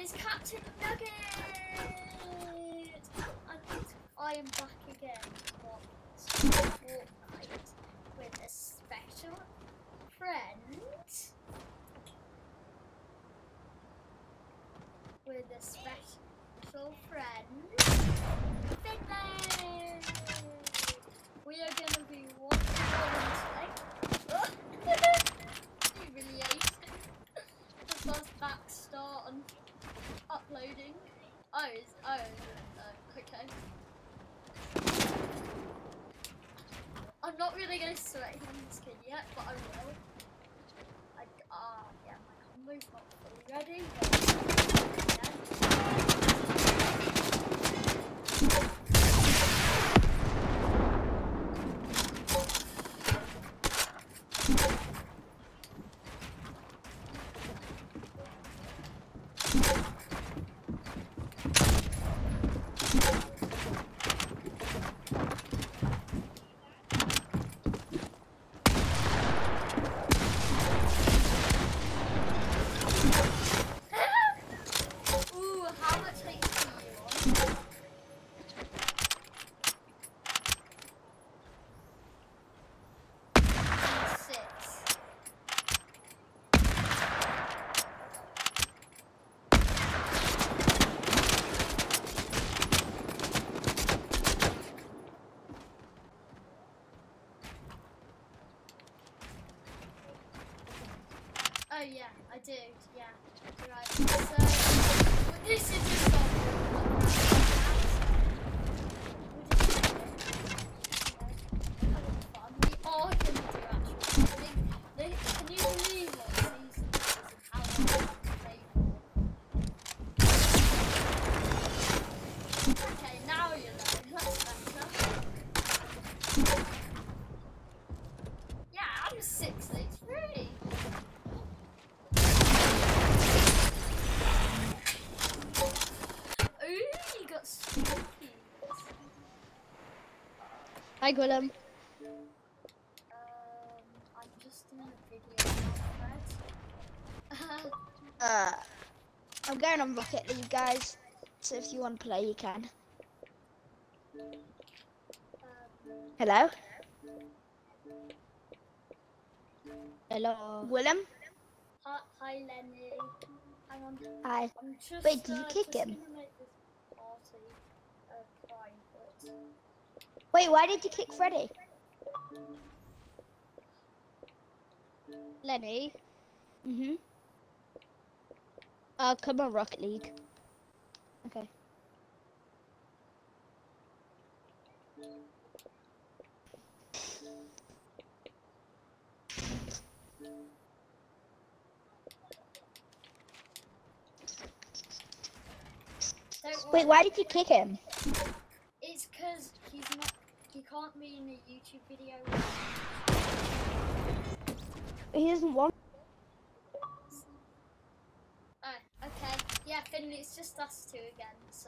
is Captain Nugget! And I am back again on FortNite with a special friend. Finland! We are going to be watching today. Humiliation. The first back start on uploading. Okay. I'm not really going to sweat him on the skin yet, but I will. Yeah, my combo's not fully ready. Oh yeah, I do, yeah. Right, so this is just fun. We are going to do actually. Can you believe what season this is and how long it's played for? Okay, now you know, that's better. Yeah, I'm 683. Hi, Gwillem. I'm just doing a video on I'm going on Rocket League, guys. So if you want to play, you can. Hello? Hello. Willem? Hi, Lenny. Hang on. Hi. I'm just, Wait, did you kick him? Gonna make this party private. Wait, why did you kick Freddy? Lenny? Come on, Rocket League. Okay. Wait, why did you kick him? It's because he can't be in a YouTube video. He doesn't want. Oh, okay. Yeah, Finley, it's just us two again, so.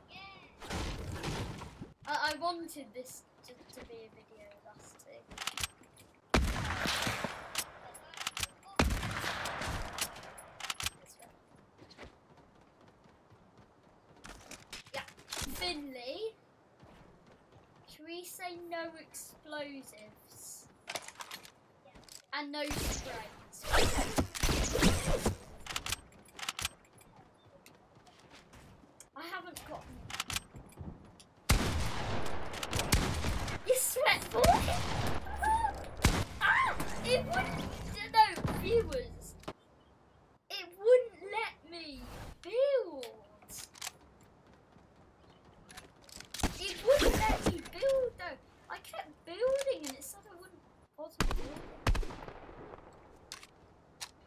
I wanted this to be a video with us two. Yeah, Finley. Should we say no explosives? And no sprays? I haven't got... You sweat for it? It wouldn't... No, viewers. It wouldn't let me build. It wouldn't let me build though. I kept building and it said I wouldn't bother building.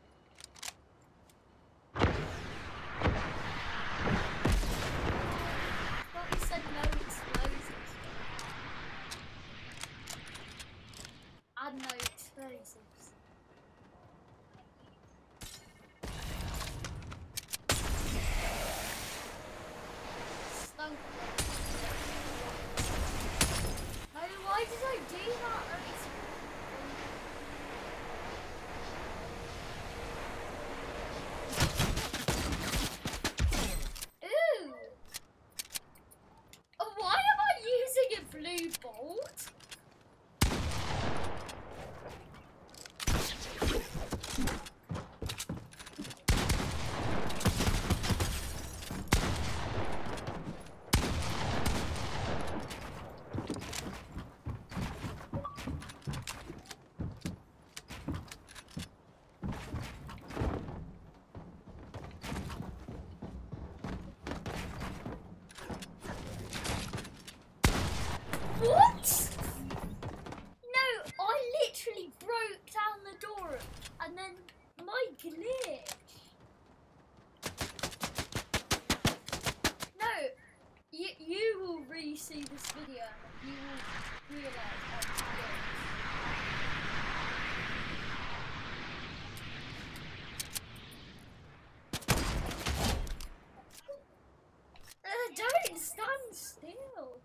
still.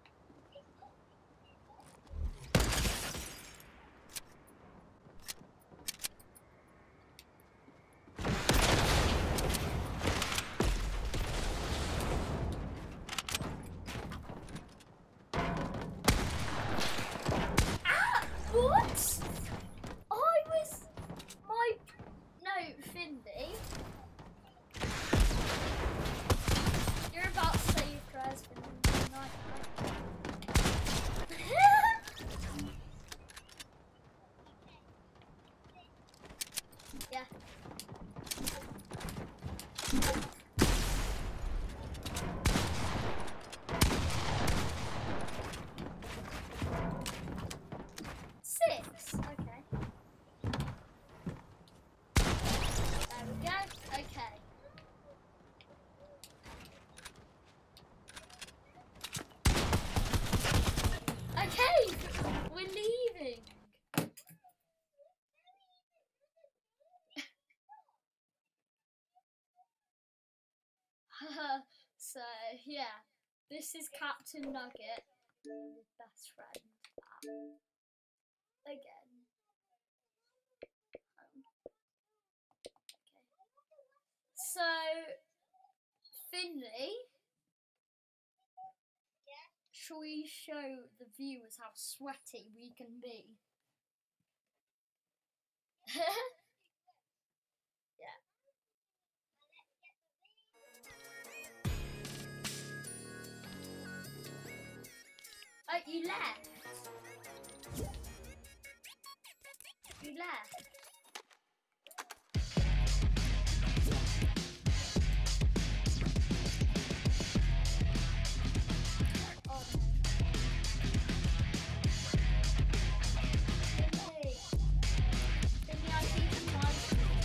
What? No, Finley. You're about to say your prayers for tonight. Yeah. Six. Okay. There we go. Okay. Okay, we're leaving. So yeah, this is Captain Nugget, his best friend. Again. Okay. So Finley, shall we show the viewers how sweaty we can be? Yeah. Oh, you left. You left. Oh no. Finley. Finley, I think you might.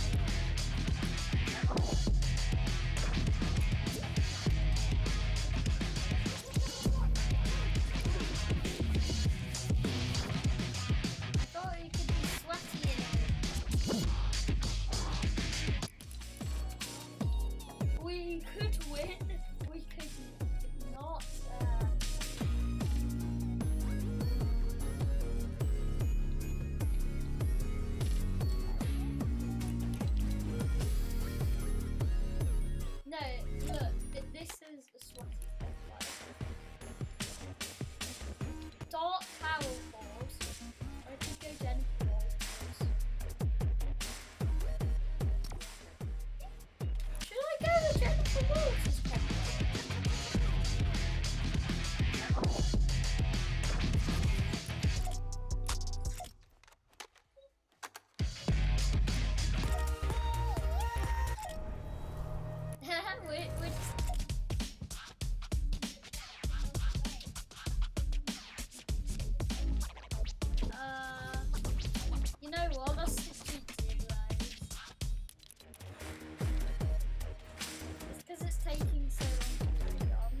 I thought you could be sweaty in it. We could win. We could not. No, look. This is a sweaty place. Dark Power Force. I could go Jennifer Walters. Should I go with Jennifer Walters? we're just... You know what? Let's just do those. It's because it's taking so long to put it on.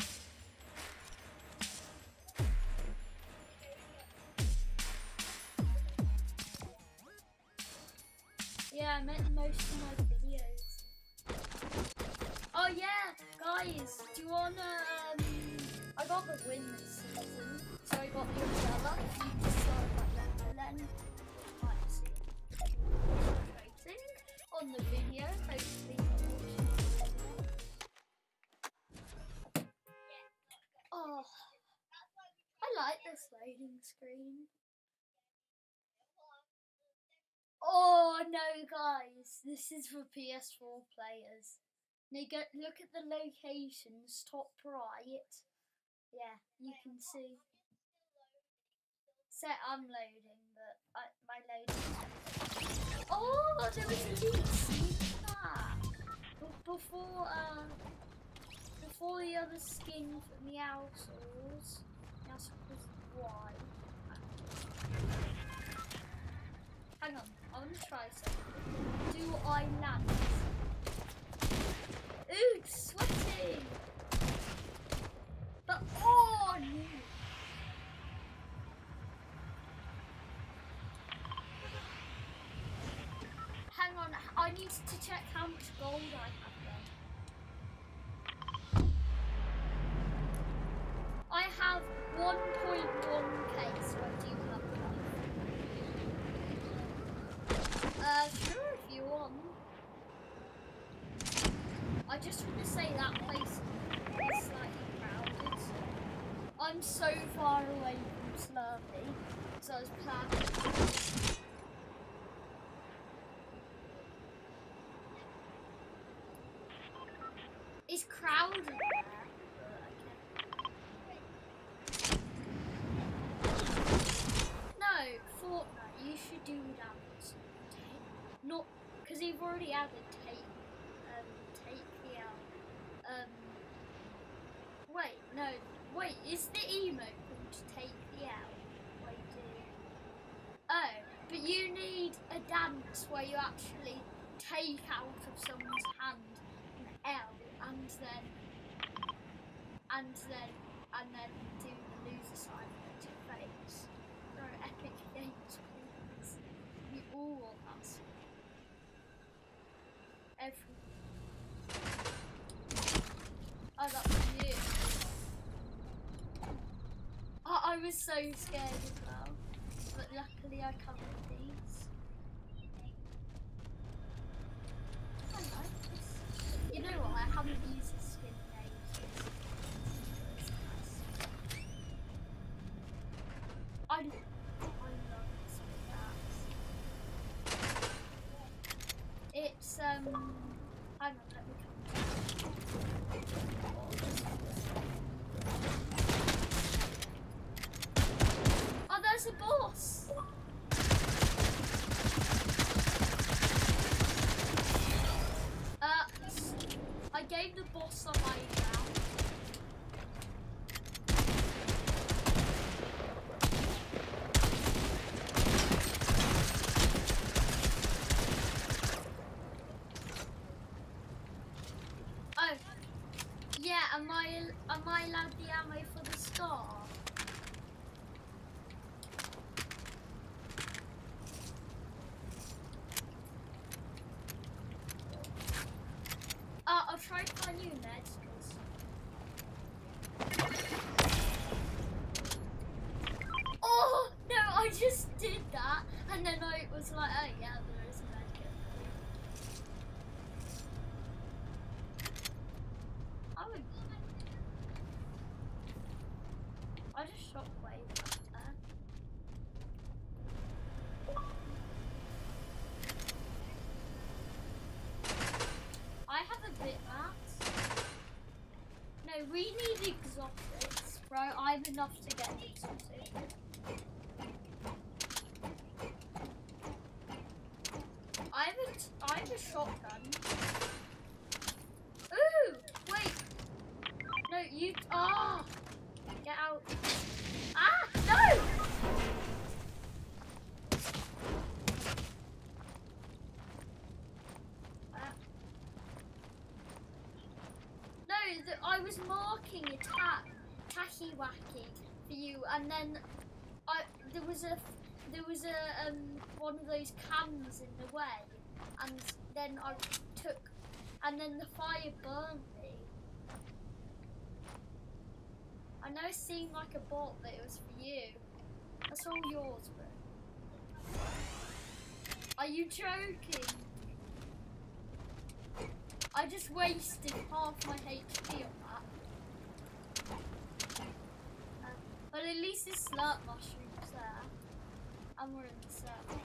Yeah, I meant most of my videos. Oh yeah, guys, do you wanna? I got the win this season, so I got the umbrella. You can start like that, and then might see rating on the video. Hopefully, oh, I like this loading screen. Oh no, guys, this is for PS4 players. Nugget, look at the locations, top right. Yeah, you can see. So I'm loading, but my loading. Oh, there was a leak. See that? Before the other skin for Meowscles. Meowscles Y. Hang on, I want to try something. Do I land? Ooh, it's sweating! But, oh no! Hang on, I need to check how much gold I have then. I just want to say that place is slightly crowded. I'm so far away from Slurpee, so I was planning. It's crowded there. No, FortNite, you should do that. Not, because you've already added take the L. Wait, is the emote called take the L? Wait, oh, but you need a dance where you actually take out of someone's hand an L and then do the loser sign to your face. No, Epic Games, please. We all want that. Oh, that's you. Oh, I was so scared as well, but luckily I covered these. I like this. You know what? I haven't used this skin in ages. I love this with that. It's hang on, let me come. Oh, there's a boss. I gave the boss a high ground. Oh, yeah. Am I allowed the ammo for the scar? I'll try to find you meds. Oh no! I just did that, and then I was like, oh yeah, there is a medkit. I just shockwave up there. I have a bit max. No, we need exotics, bro. I have enough to get exotic. I have a shotgun. Ooh, wait. No, you. Ah, get out. Ah, no. No, I was marking a tacky wacky for you, and then there was a one of those cans in the way, and then and then the fire burned me. I know it seemed like a bot, but it was for you. That's all yours, bro. Are you joking? I just wasted half my HP on that. But at least there's slurp mushrooms there. And we're in the circle.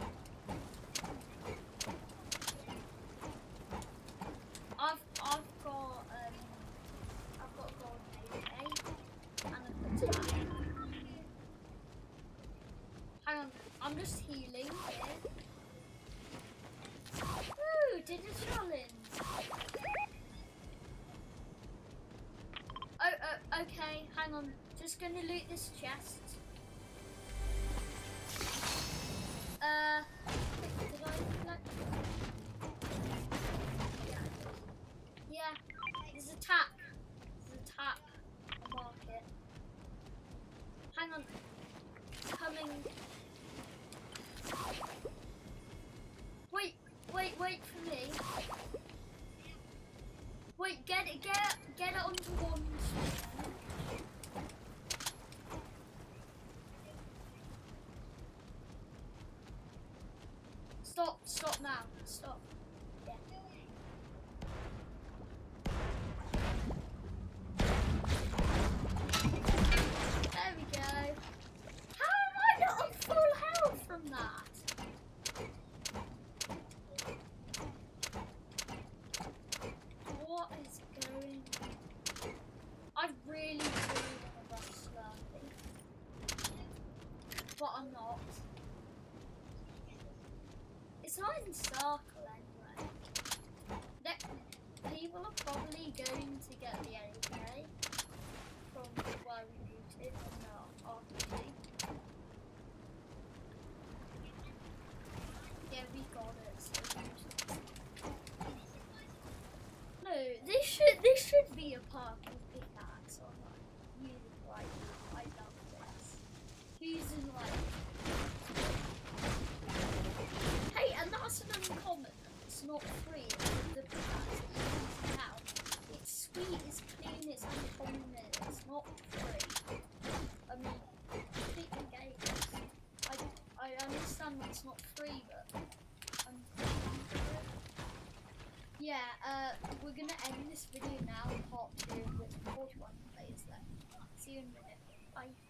I've got gold AK and a baton. Hang on, I'm just healing here. Ooh, did a challenge. Oh, okay, hang on. Just gonna loot this chest. Did I collect? Yeah, there's a tap. There's a tap. I'll mark it. Hang on. Coming. Wait for me. Wait, get it onto one screen. Stop now. Stop. Yeah. circle anyway. People are probably going to get the AK from where we muted on the RPG. Yeah, we got it. So no, this should be a purple pickaxe or like using right now. I love this. Using like hey, and that's an uncommon. It's not free. The pickaxe that you're using now. It's sweet, it's clean, it's uncommon, it's not free. I mean, pick the game. I understand it's not free, but yeah, we're gonna end this video now, part 2 with 41 players left. See you in a minute. Bye.